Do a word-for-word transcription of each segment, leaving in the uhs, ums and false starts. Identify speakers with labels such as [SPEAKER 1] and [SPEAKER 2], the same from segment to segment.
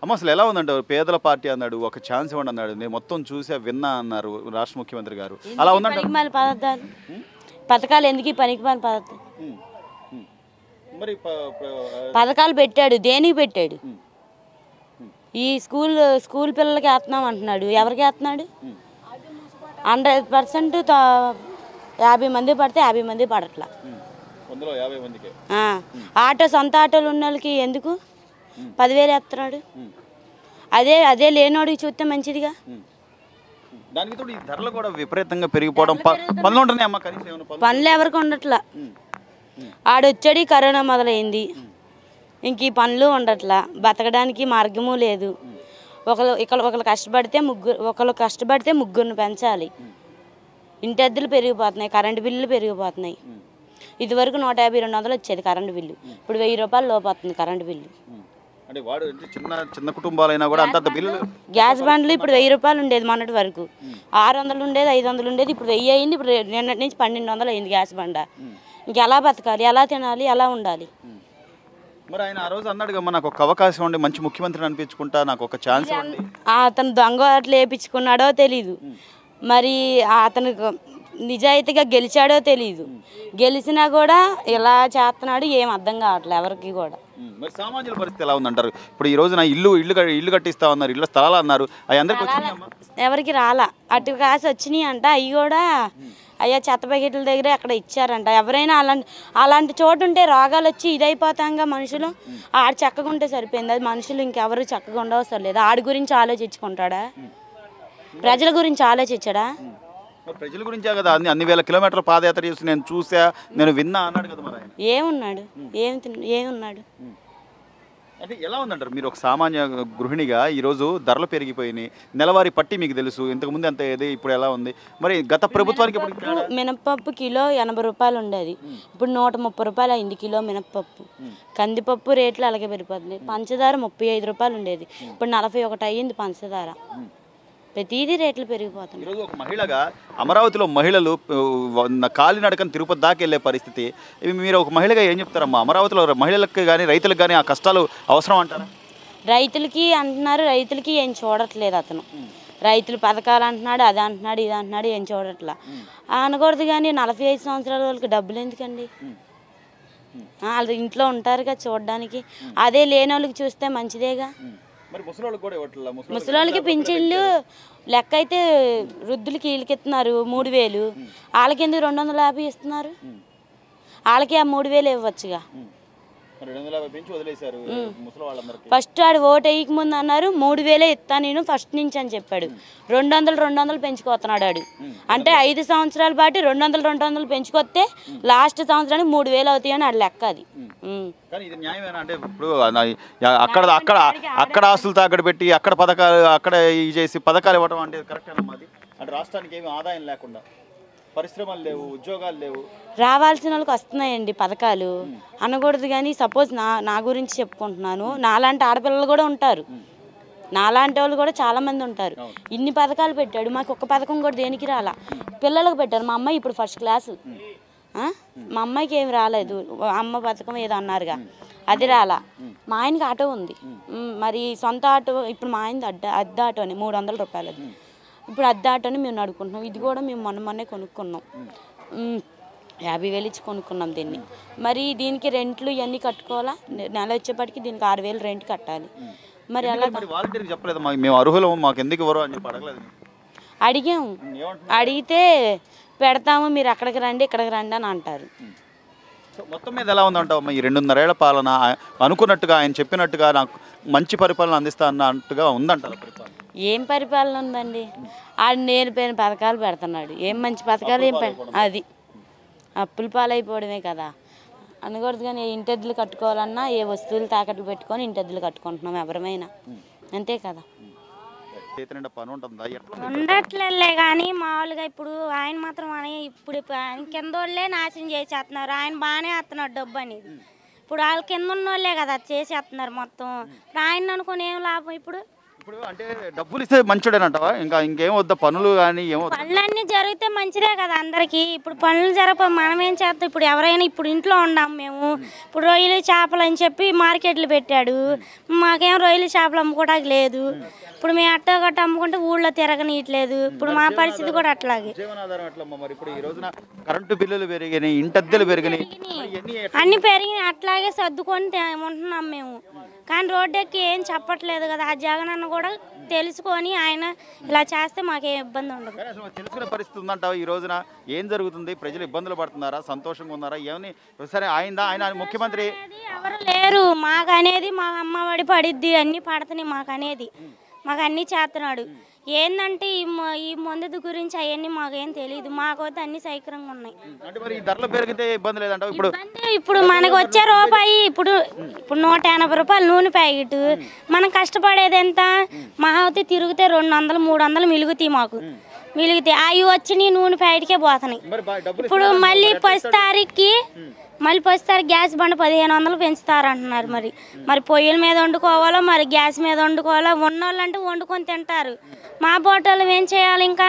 [SPEAKER 1] అమ్మ అసలు ఎలా ఉందంటారు? పేదల పార్టీ అన్నాడు, ఒక ఛాన్స్ ఇవ్వండి అన్నాడు, నేను మొత్తం చూసా విన్నా అన్నారు రాష్ట్ర ముఖ్యమంత్రి గారు. అలా ఉందంటారు.
[SPEAKER 2] పదార్థాలు పథకాలు ఎందుకు పనికిమాల పదార్థాలు
[SPEAKER 1] మరి
[SPEAKER 2] పథకాలు పెట్టాడు, దేనికి పెట్టాడు? ఈ స్కూల్ స్కూల్ పిల్లలకి వేస్తున్నాం అంటున్నాడు, ఎవరికి వేస్తున్నాడు? హండ్రెడ్ పర్సెంట్ యాభై మంది పడితే యాభై మంది పడట్లా. ఆటో సొంత ఆటోలు ఉన్న వాళ్ళకి ఎందుకు పదివేలు వేస్తున్నాడు? అదే అదే లేనోడికి చూస్తే మంచిదిగా.
[SPEAKER 1] దానికి తోడు ఈ ధరలు కూడా విపరీతంగా పెరిగిపోవడం, పనులు ఉంటున్నాయి అమ్మ, కనీసం
[SPEAKER 2] పనులు ఎవరికి ఉండట్లా. ఆడొచ్చాడు, కరోనా మొదలైంది, ఇంక ఈ పనులు ఉండట్లా, బతకడానికి మార్గము లేదు. ఒకరు ఇక్కడ ఒకరు కష్టపడితే ముగ్గురు ఒకరు కష్టపడితే ముగ్గురిని పెంచాలి. ఇంటి అద్దెలు పెరిగిపోతున్నాయి, కరెంటు బిల్లులు పెరిగిపోతున్నాయి. ఇదివరకు నూట యాభై రెండు వందలు వచ్చేది కరెంటు బిల్లు, ఇప్పుడు వెయ్యి రూపాయలు లోపు వస్తుంది కరెంటు బిల్లు. గ్యాస్ బండ్లు ఇప్పుడు వెయ్యి రూపాయలు ఉండేది మొన్నటి వరకు, ఆరు వందలు ఉండేది, ఐదు వందలు ఉండేది, ఇప్పుడు వెయ్యి అయింది. ఇప్పుడు నిన్నటి నుంచి పన్నెండు వందలు అయింది గ్యాస్ బండ. ఇంకెలా బతకాలి, ఎలా తినాలి, ఎలా ఉండాలి?
[SPEAKER 1] మరి ఆయన ఆ రోజు అన్నాడు కదా, నాకు ఒక అవకాశం ఉండి మంచి ముఖ్యమంత్రిని అనిపించుకుంటా, నాకు ఒక ఛాన్స్ ఇవ్వండి.
[SPEAKER 2] అతను దొంగ అట్లా వేయించుకున్నాడో తెలీదు, మరి అతను నిజాయితీగా గెలిచాడో తెలీదు. గెలిచినా కూడా ఇలా చేస్తున్నాడు, ఏం అర్థం కావట్లేదు ఎవరికి కూడా.
[SPEAKER 1] మరి సామాజిక పరిస్థితి ఎలా ఉందంటారు? ఇప్పుడు ఈ రోజున ఇల్లు ఇల్లు ఇల్లు కట్టిస్తా ఉన్నారు, ఇళ్ళ స్థలాలు అన్నారు, అవి అందరికి
[SPEAKER 2] ఎవరికి రాలా. అటు కాసి వచ్చినాయి అంట, అవి కూడా అయ్యా చెత్త ప్యాకెట్ల దగ్గర అక్కడ ఇచ్చారంట. ఎవరైనా అలాంటి అలాంటి చోటు ఉంటే రోగాలు వచ్చి ఇదైపోతాంగా మనుషులు. ఆడు చక్కగా ఉంటే సరిపోయింది, అది మనుషులు ఇంకెవరు చక్కగా ఉండవసరం లేదు. ఆడి గురించి ఆలోచించుకుంటాడా? ప్రజల గురించి ఆలోచించాడా?
[SPEAKER 1] ప్రజల గురించే కదా అన్ని అన్ని వేల కిలోమీటర్ల పాదయాత్ర చేసి నేను చూసా, నేను విన్నా అన్నాడు కదా. మరి
[SPEAKER 2] ఏమున్నాడు, ఏం ఏమున్నాడు
[SPEAKER 1] అంటే ఎలా ఉందంటారు? మీరు ఒక సామాన్య గృహిణిగా ఈరోజు ధరలు పెరిగిపోయినాయి, నెలవారీ పట్టి మీకు తెలుసు, ఇంతకుముందు ఎంత ఏది, ఇప్పుడు ఎలా ఉంది? మరి గత ప్రభుత్వానికి
[SPEAKER 2] మినప్పప్పు కిలో ఎనభై రూపాయలు ఉండేది, ఇప్పుడు నూట ముప్పై రూపాయలు అయింది కిలో మినప్పప్పు. కందిపప్పు రేట్లు అలాగే పెరిగిపోతుంది. పంచదార ముప్పై ఐదు రూపాయలు ఉండేది, ఇప్పుడు నలభై ఒకటి అయ్యింది పంచదార. ప్రతిదీ రేట్లు పెరిగిపోతున్నాయి.
[SPEAKER 1] ఈరోజు ఒక మహిళగా అమరావతిలో మహిళలు కాలినడకని తిరుపతి దాకా వెళ్ళే పరిస్థితి, మీరు ఒక మహిళగా ఏం చెప్తారమ్మా? అమరావతిలో మహిళలకు కానీ రైతులకు కానీ ఆ కష్టాలు అవసరం అంటారా?
[SPEAKER 2] రైతులకి అంటున్నారు, రైతులకి ఏం చూడట్లేదు అతను. రైతులు పథకాలు అంటున్నాడు, అది అంటున్నాడు, ఇది అంటున్నాడు, ఏం చూడట్లా. అనకూడదు కానీ నలభై ఐదు సంవత్సరాల వాళ్ళకి డబ్బులు ఎందుకండి? వాళ్ళు ఇంట్లో ఉంటారు కదా చూడడానికి, అదే లేని వాళ్ళకి చూస్తే మంచిదేగా. ముసలోళ్ళకి పింఛన్లు లెక్క అయితే వృద్ధులకి వీళ్ళకి ఇస్తున్నారు మూడు వేలు, వాళ్ళకి ఎందుకు రెండు వందల యాభై ఇస్తున్నారు? వాళ్ళకి ఆ మూడు వేలు ఇవ్వచ్చుగా. ఫస్ట్ ఆడు ఓటు వేయక ముందు అన్నారు మూడు వేలే ఇస్తా నేను ఫస్ట్ నుంచి అని చెప్పాడు. రెండు వందలు రెండు వందలు పెంచుకోతున్నాడు ఆడు. అంటే ఐదు సంవత్సరాల పాటు రెండు వందలు రెండు వందలు పెంచుకొస్తే లాస్ట్ సంవత్సరానికి మూడు వేలు అవుతాయి అని ఆడు లెక్క. అది
[SPEAKER 1] అక్కడ అక్కడ అక్కడ ఆస్తులు తాకట్టు పెట్టి అక్కడ పథకాలు అక్కడ చేసి పథకాలు ఇవ్వడం అంటే కరెక్ట్ అన్నమాట. అంటే రాష్ట్రానికి ఏమి ఆదాయం లేకుండా, పరిశ్రమలు లేవు, ఉద్యోగాలు లేవు.
[SPEAKER 2] రావాల్సిన వాళ్ళకి వస్తున్నాయండి పథకాలు అనకూడదు కానీ, సపోజ్ నా నా గురించి చెప్పుకుంటున్నాను, నాలాంటి ఆడపిల్లలు కూడా ఉంటారు, నాలాంటి వాళ్ళు కూడా చాలా మంది ఉంటారు. ఇన్ని పథకాలు పెట్టాడు, మాకు ఒక్క పథకం కూడా దేనికి రాలా. పిల్లలకు పెట్టారు. మా అమ్మాయి ఇప్పుడు ఫస్ట్ క్లాసు, మా అమ్మాయికి ఏమి రాలేదు, అమ్మ పథకం ఏదో అన్నారుగా, అది రాలా. మా ఆయనకి ఆటో ఉంది, మరి సొంత ఆటో ఇప్పుడు మా ఆయనది అడ్డ అద్దె ఆటోని మూడు వందల రూపాయలు. అది ఇప్పుడు అద్దె ఆటోని మేము నడుకుంటున్నాం. ఇది కూడా మేము మొన్న మొన్నే కొనుక్కున్నాం, యాభై వేలు ఇచ్చి కొనుక్కున్నాం దీన్ని. మరి దీనికి రెంట్లు ఇవన్నీ కట్టుకోవాలా, నెల వచ్చేప్పటికి దీనికి ఆరు వేలు రెంట్ కట్టాలి. మరి అలా అడిగాము, అడిగితే పెడతాము మీరు అక్కడికి రండి ఇక్కడికి రండి అని అంటారు.
[SPEAKER 1] మొత్తం మీద ఎలా ఉందంటావు ఈ రెండున్నరేళ్ల పాలన? అనుకున్నట్టుగా ఆయన చెప్పినట్టుగా నాకు మంచి పరిపాలన అందిస్తా అన్నట్టుగా ఉందంటారు పరిపాలన?
[SPEAKER 2] ఏం పరిపాలన ఉందండి? ఆడు నేర్పైన పథకాలు పెడుతున్నాడు, ఏం మంచి పథకాలు ఏం అది అప్పుల పాలైపోవడమే కదా. అనకూడదు కానీ ఇంటెద్దులు కట్టుకోవాలన్నా ఏ వస్తువులు తాకట్లు పెట్టుకొని ఇంటెద్దులు కట్టుకుంటున్నాం ఎవరమైనా, అంతే కదా.
[SPEAKER 3] ఉండట్లే కానీ మామూలుగా ఇప్పుడు ఆయన మాత్రం అని ఇప్పుడు కింద వాళ్ళే నాశనం చేసేస్తున్నారు. ఆయన బాగానే వేస్తున్నాడు డబ్బు అనేది, ఇప్పుడు వాళ్ళ కింద ఉన్న వాళ్ళే కదా చేసేస్తున్నారు మొత్తం. ఆయన అనుకుని ఏం లాభం? ఇప్పుడు
[SPEAKER 1] ఇప్పుడు అంటే డబ్బులు ఇస్తే మంచిదేనంటావా? ఇంకా ఇంకేం వద్దా? పనులు కానీ ఏమో
[SPEAKER 3] పనులన్నీ జరిగితే మంచిదే కదా అందరికి. ఇప్పుడు పనులు జరగ మనం ఏం చేస్తాం? ఇప్పుడు ఎవరైనా ఇప్పుడు ఇంట్లో ఉన్నాం మేము, ఇప్పుడు రొయ్యలు చేపలు అని చెప్పి మార్కెట్లు పెట్టాడు, మాకేం రొయ్యలు చేపలు అమ్ముకోవడానికి లేదు. ఇప్పుడు మేము అట్ట గట్ట అమ్ముకుంటే ఊళ్ళో తిరగనీయట్లేదు. ఇప్పుడు మా పరిస్థితి కూడా అట్లాగే.
[SPEAKER 1] జీవనాధారం ఎట్లమ్మా మరి? ఇప్పుడు ఈ రోజున కరెంటు బిల్లులు పెరిగినాయి, ఇంటద్దెలు పెరిగినాయి,
[SPEAKER 3] అన్ని పెరిగినాయి. అట్లాగే సర్దుకొని ఉంటున్నాం మేము. కానీ రోడ్డు ఎక్కి ఏం చెప్పట్లేదు కదా. ఆ జగన్ అన్న కూడా తెలుసుకొని ఆయన ఇలా చేస్తే మాకేం ఇబ్బంది ఉండదు.
[SPEAKER 1] తెలుసుకునే పరిస్థితి ఉందంటావా ఈ రోజున? ఏం జరుగుతుంది? ప్రజలు ఇబ్బందులు పడుతున్నారా? సంతోషంగా ఉన్నారా? ఏమని సరే ఆయనదా? ఆయన ముఖ్యమంత్రి
[SPEAKER 3] ఎవరు లేరు మాకు అనేది. మా అమ్మఒడి పడిద్ది, అన్ని పడుతున్నాయి మాకు అనేది. మాకు అన్నీ చేస్తున్నాడు. ఏంటంటే ఈ ఈ మందు గురించి అవన్నీ మాకేం తెలియదు. మాకైతే అన్ని సౌకర్యంగా ఉన్నాయి.
[SPEAKER 1] ఇప్పుడు
[SPEAKER 3] ఇప్పుడు మనకు వచ్చే రూపాయి ఇప్పుడు ఇప్పుడు నూట ఎనభై రూపాయలు నూనె ప్యాకెట్. మనం కష్టపడేది ఎంత? మహావతి తిరిగితే రెండు వందలు మూడు వందలు మిలుగుతాయి మాకు. మిలిగితే అవి వచ్చి నీ నూనె ప్యాకెట్కే పోతున్నాయి. ఇప్పుడు మళ్ళీ ఫస్ట్ తారీఖుకి మళ్ళీ ఫస్ట్ తారీఖు గ్యాస్ బండ పదిహేను వందలు పెంచుతారంటున్నారు. మరి మరి పొయ్యిల మీద వండుకోవాలో మరి గ్యాస్ మీద వండుకోవాలో? ఉన్నోళ్ళు అంటే వండుకొని తింటారు. మా బోటోళ్ళు ఏం చేయాలి? ఇంకా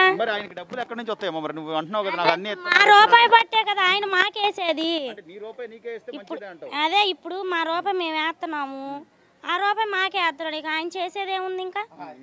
[SPEAKER 3] మా రూపాయి పట్టే కదా ఆయన మాకేసేది. ఇప్పుడు అదే ఇప్పుడు మా రూపాయి మేము వేస్తున్నాము, ఆ రూపాయి మాకే వేస్తున్నాడు. ఇక ఆయన చేసేది ఏముంది? ఇంకా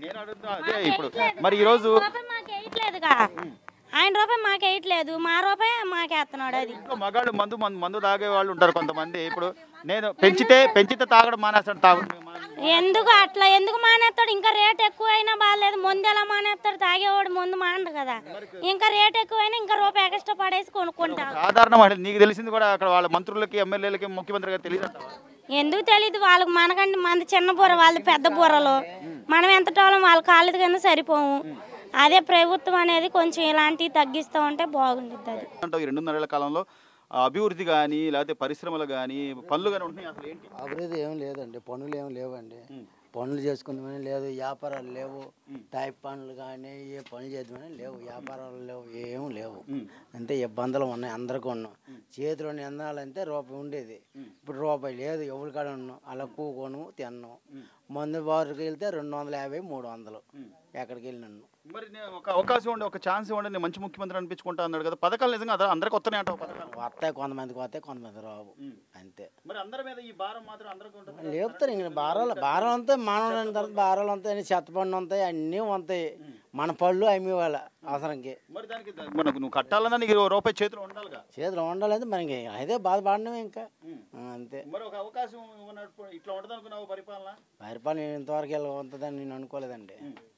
[SPEAKER 3] మాకేయట్లేదుగా. ఆయన రూపాయి మాకేయట్లేదు, మా రూపాయి మాకేస్తున్నాడు. అది
[SPEAKER 1] మగాళ్ళు మందు మందు తాగే వాళ్ళు ఉంటారు కొంతమంది. ఇప్పుడు నేను పెంచితే పెంచితే తాగడం మానేస్తాడు. తాగడం
[SPEAKER 3] ఎందుకు అట్లా ఎందుకు మానేస్తాడు? ఇంకా రేట్ ఎక్కువ అయినా బాగాలేదు. ముందు ఎలా మానేస్తాడు? తాగేవాడు ముందు మానడు కదా. ఇంకా రేట్ ఎక్కువైనా ఇంకా రూపాయి ఎక్స్ట్రా పడేసి కొనుక్కుంటారు.
[SPEAKER 1] సాధారణ నీకు తెలిసింది కూడా అక్కడ వాళ్ళ మంత్రులకి, ఎమ్మెల్యేలకి, ముఖ్యమంత్రి గారు తెలియదు.
[SPEAKER 3] ఎందుకు తెలీదు వాళ్ళకి? మనకంటే మనది చిన్న బుర్ర, వాళ్ళది పెద్ద బుర్రలు. మనం ఎంత టోలం వాళ్ళ కాళ్ళ కింద సరిపోము. అదే ప్రభుత్వం అనేది కొంచెం ఇలాంటివి తగ్గిస్తూ ఉంటే బాగుంటుంది. అది
[SPEAKER 1] రెండున్నరేళ్ల కాలంలో అభివృద్ధి కానీ లేకపోతే పరిశ్రమలు కానీ పనులు కానీ ఉంటున్నాయి. అసలు ఏంటి
[SPEAKER 4] అభివృద్ధి ఏం లేదండి, పనులు ఏం లేవండి. పనులు చేసుకుందామని లేదు, వ్యాపారాలు లేవు. టైప్ పనులు కానీ ఏ పనులు చేద్దామని లేవు, వ్యాపారాలు లేవు, ఏం లేవు. అంతే ఇబ్బందులు ఉన్నాయి అందరికీ. ఉన్నాం చేతిలో ఎందాలంటే రూపాయి ఉండేది, ఇప్పుడు రూపాయి లేదు. ఎవరి కాడ ఉన్నాం అలా కూకోను తిన్నాం. మందు బారుకి వెళ్తే రెండు వందల యాభై మూడు వందలు ఎక్కడికి వెళ్ళినాను.
[SPEAKER 1] మరి ఒక అవకాశం ఉండి ఒక ఛాన్స్ ఇవ్వండి, నేను మంచి ముఖ్యమంత్రి అనిపించుకుంటా అన్నాడు కదా. పథకాలు నిజంగా అందరికి వస్తాయి అంటావు? పథకాలు
[SPEAKER 4] వస్తాయి, కొంతమందికి వస్తాయి, కొంతమంది రావు. అంతే.
[SPEAKER 1] మరి అందరి మీద ఈ భారం మాత్రం అందరికీ ఉంటుంది.
[SPEAKER 4] లేపుతారు ఇంక భారాలు భారాలు అంతాయి. మానవులు తర్వాత భారాలు ఉంటాయి, చెత్త పండు ఉంటాయి, అన్నీ ఉంటాయి. మన పళ్ళు అమ్మే వాళ్ళ అవసరంకి.
[SPEAKER 1] మరి దానికి మనకు నువ్వు కట్టాలన్నా నీకు రూపాయి చేతిలో ఉండాలిగా.
[SPEAKER 4] చేతిలో ఉండాలంటే మనకి అయితే బాధపడమే ఇంకా. అంతే.
[SPEAKER 1] మరి ఒక అవకాశం ఇట్లా ఉండదు అనుకున్నావు పరిపాలన?
[SPEAKER 4] పరిపాలన ఇంతవరకు ఇలా ఉంటుందని నేను అనుకోలేదండి.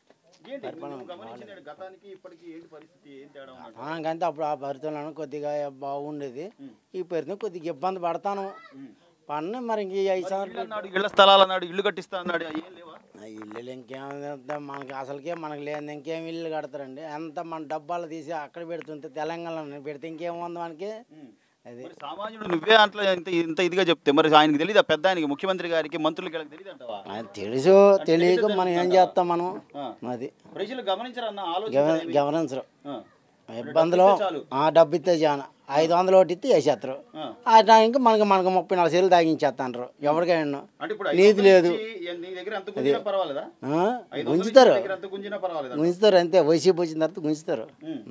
[SPEAKER 4] అంతే అప్పుడు ఆ పరిస్థితులను కొద్దిగా బాగుండేది. ఈ పరిస్థితి కొద్దిగా ఇబ్బంది పడతాను పన్ను. మరి ఇంక ఐదు సంవత్సరాలు
[SPEAKER 1] ఇళ్ల స్థలాలు అన్నాడు, ఇల్లు కట్టిస్తా అన్నాడు.
[SPEAKER 4] ఇల్లు ఇంకేం మనకి అసలుకే మనకి లేదు, ఇంకేం ఇల్లు కడతారండి? అంత మన డబ్బాలు తీసి అక్కడ పెడుతుంటే తెలంగాణలో పెడితే ఇంకేముంది మనకి? అది
[SPEAKER 1] సామాన్యుడు నువ్వే అట్లా ఇంత ఇంత ఇదిగా చెప్తే మరి ఆయనకి తెలియదు? పెద్ద ఆయనకి, ముఖ్యమంత్రి గారికి, మంత్రులకి తెలియదు అంటావా?
[SPEAKER 4] తెలుసు, తెలియక మనం ఏం చేస్తాం? మనం అది
[SPEAKER 1] ప్రజలు గమనించరు,
[SPEAKER 4] గమనించరు. ఇబ్బందులు ఆ డబ్బు ఇస్తే చాలా ఐదు వందలు ఒకటి ఇస్తే వేసేస్తారు. ఆ టైంకి మనకి మనకు ముప్పై నాలుగు సేలు తాగించేస్తాంటారు. ఎవరికైనా నీతి లేదు. గుంజుతారు గుంజుతారు అంతే. వైసీపీ వచ్చిన తర్వాత గుంజుతారు.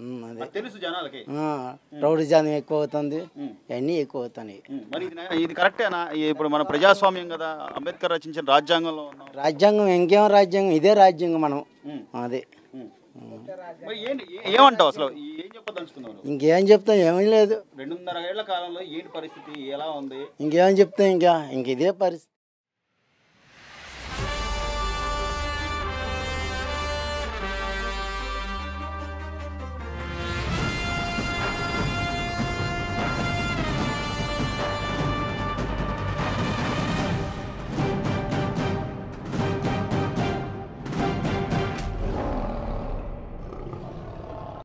[SPEAKER 4] రౌడీ జాతం ఎక్కువ అవుతుంది, అన్నీ ఎక్కువ అవుతాయి.
[SPEAKER 1] ఇది కరెక్టేనా? ఇప్పుడు మన ప్రజాస్వామ్యం కదా, అంబేద్కర్ రచించిన రాజ్యాంగంలో
[SPEAKER 4] రాజ్యాంగం ఇంకేం రాజ్యాంగం? ఇదే రాజ్యాంగం. మనం అదే
[SPEAKER 1] ఏమంటావు అసలు? ఏం చెప్పదలుచుకున్నావు?
[SPEAKER 4] ఇంకేం చెప్తాం? ఏమీ లేదు.
[SPEAKER 1] రెండున్నర ఏళ్ల కాలంలో ఏంటి పరిస్థితి, ఎలా ఉంది?
[SPEAKER 4] ఇంకేం చెప్తాం? ఇంకా ఇంక ఇదే పరిస్థితి.